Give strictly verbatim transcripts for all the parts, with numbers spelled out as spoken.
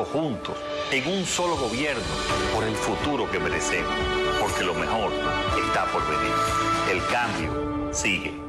juntos, en un solo gobierno, por el futuro que merecemos. Porque lo mejor está por venir. El cambio sigue.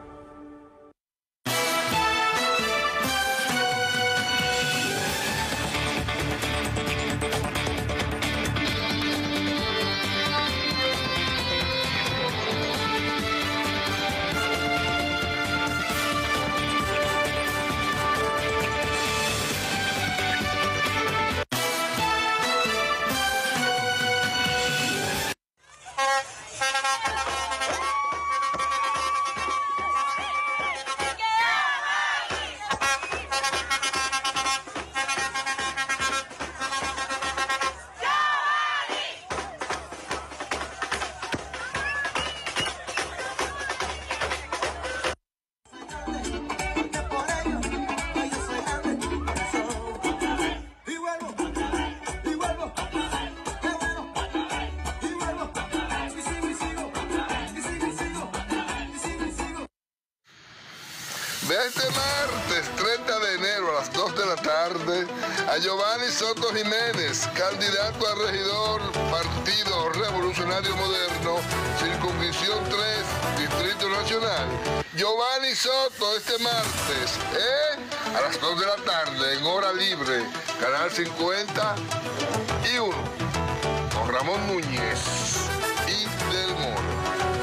Ve este martes treinta de enero a las dos de la tarde a Giovanni Soto Jiménez, candidato a regidor, Partido Revolucionario Moderno, Circunscripción tres, Distrito Nacional. Giovanni Soto este martes, ¿eh? A las dos de la tarde, en hora libre, Canal cincuenta y uno, con Ramón Núñez y Del Moro.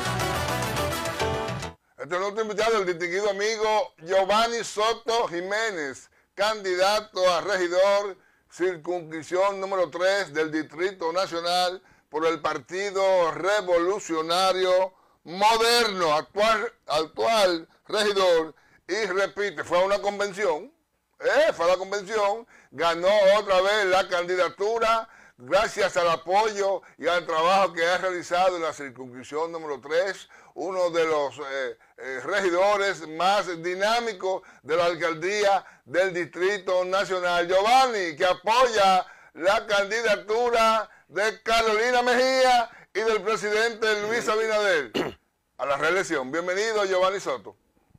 Este es nuestro invitado, el distinguido amigo Giovanni Soto Jiménez, candidato a regidor, circunscripción número tres del Distrito Nacional por el Partido Revolucionario Moderno, actual, actual regidor, y repite, fue a una convención, eh, fue a la convención, ganó otra vez la candidatura, gracias al apoyo y al trabajo que ha realizado en la circunscripción número tres, uno de los eh, eh, regidores más dinámicos de la alcaldía del Distrito Nacional. Giovanni, que apoya la candidatura de Carolina Mejía y del presidente Luis Abinader a la reelección. Bienvenido, Giovanni Soto.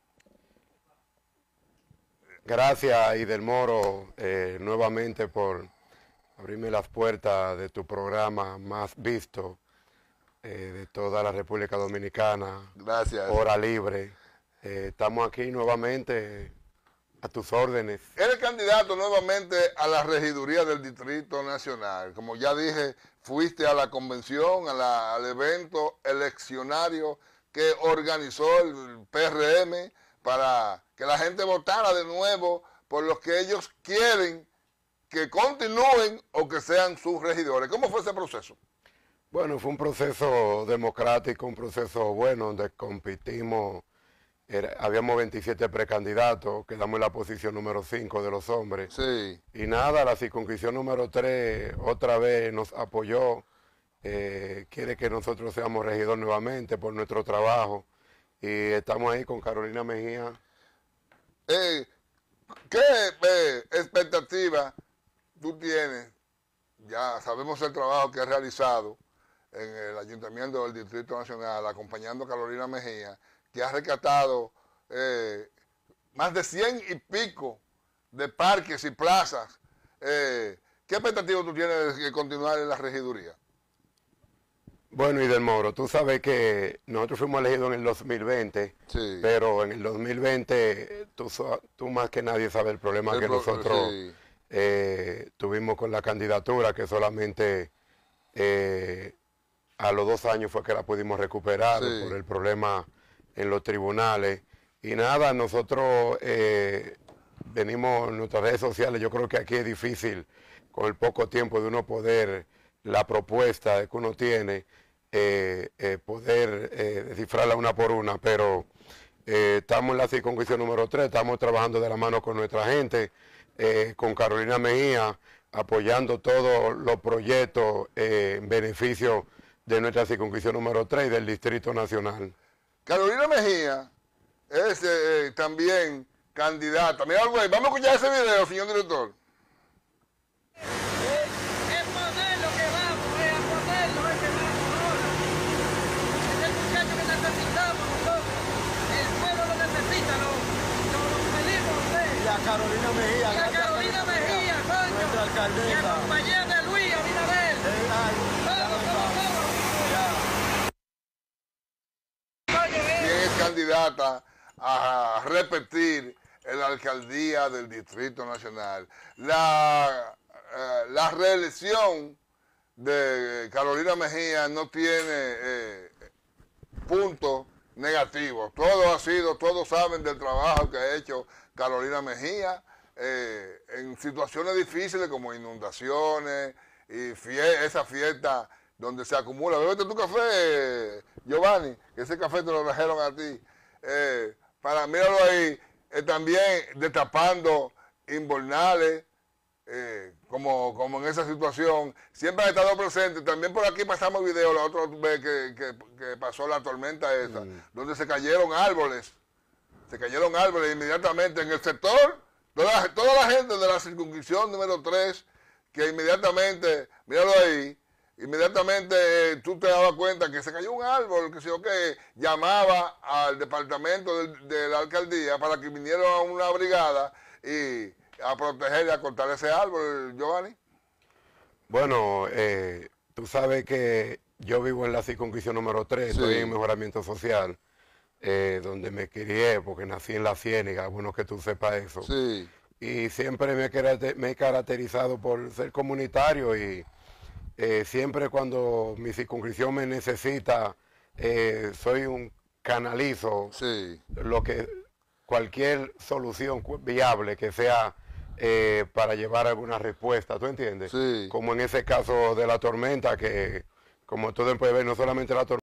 Gracias, Idel Moro, eh, nuevamente por abrirme las puertas de tu programa más visto eh, de toda la República Dominicana. Gracias. Hora libre. Eh, estamos aquí nuevamente a tus órdenes. Eres candidato nuevamente a la regiduría del Distrito Nacional. Como ya dije, fuiste a la convención, a la, al evento eleccionario que organizó el P R M para que la gente votara de nuevo por los que ellos quieren que continúen o que sean sus regidores. ¿Cómo fue ese proceso? Bueno, fue un proceso democrático, un proceso bueno, donde competimos, era, habíamos veintisiete precandidatos, quedamos en la posición número cinco de los hombres. Sí. Y nada, la circunscripción número tres otra vez nos apoyó, eh, quiere que nosotros seamos regidores nuevamente por nuestro trabajo, y estamos ahí con Carolina Mejía. Eh, ¿Qué eh, expectativa tú tienes? Ya sabemos el trabajo que has realizado en el Ayuntamiento del Distrito Nacional, acompañando a Carolina Mejía, que ha rescatado eh, más de cien y pico de parques y plazas. Eh, ¿Qué expectativa tú tienes de continuar en la regiduría? Bueno, Idel Moro, tú sabes que nosotros fuimos elegidos en el dos mil veinte, sí. Pero en el dos mil veinte tú, tú más que nadie sabes el problema el que pro, nosotros sí. eh, tuvimos con la candidatura, que solamente eh, a los dos años fue que la pudimos recuperar sí. por el problema en los tribunales. Y nada, nosotros eh, venimos en nuestras redes sociales, yo creo que aquí es difícil, con el poco tiempo de uno poder, la propuesta que uno tiene, Eh, eh, poder eh, descifrarla una por una, pero eh, estamos en la circunscripción número tres, estamos trabajando de la mano con nuestra gente, eh, con Carolina Mejía, apoyando todos los proyectos eh, en beneficio de nuestra circunscripción número tres y del Distrito Nacional. Carolina Mejía es eh, también candidata. Mira, güey, vamos a escuchar ese video, señor director. Carolina Mejía, y a Carolina Mejía, coño. Nuestra y en compañía de Luis Abinader. ¿Quién es candidata a repetir en la alcaldía del Distrito Nacional? La, eh, la reelección de Carolina Mejía no tiene eh, puntos negativos. Todo ha sido, todos saben del trabajo que ha hecho Carolina Mejía eh, en situaciones difíciles como inundaciones y fie esa fiesta donde se acumula. Bébete tu café, Giovanni, que ese café te lo trajeron a ti. Eh, para, míralo ahí, eh, también destapando invernales, eh, como, como en esa situación. Siempre ha estado presente. También por aquí pasamos el video la otra vez que, que, que pasó la tormenta esa, mm. donde se cayeron árboles. Se cayeron árboles inmediatamente en el sector. Toda, toda la gente de la circunscripción número tres, que inmediatamente, míralo ahí, inmediatamente eh, tú te dabas cuenta que se cayó un árbol, que sé yo qué, llamaba al departamento de, de la alcaldía para que vinieran a una brigada y a proteger y a cortar ese árbol, Giovanni. Bueno, eh, tú sabes que yo vivo en la circunscripción número tres, sí. Estoy en mejoramiento social, eh, donde me crié, porque nací en La Ciénega, bueno que tú sepas eso. Sí. Y siempre me, me he caracterizado por ser comunitario y eh, siempre cuando mi circunscripción me necesita, eh, soy un canalizo, sí. lo que cualquier solución viable que sea eh, para llevar alguna respuesta, ¿tú entiendes? Sí. Como en ese caso de la tormenta, que como tú puedes ver, no solamente la tormenta,